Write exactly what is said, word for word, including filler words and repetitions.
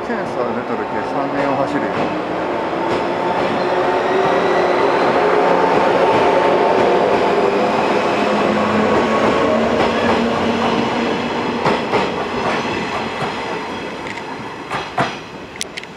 センサー出とるけさんねんを走るよ。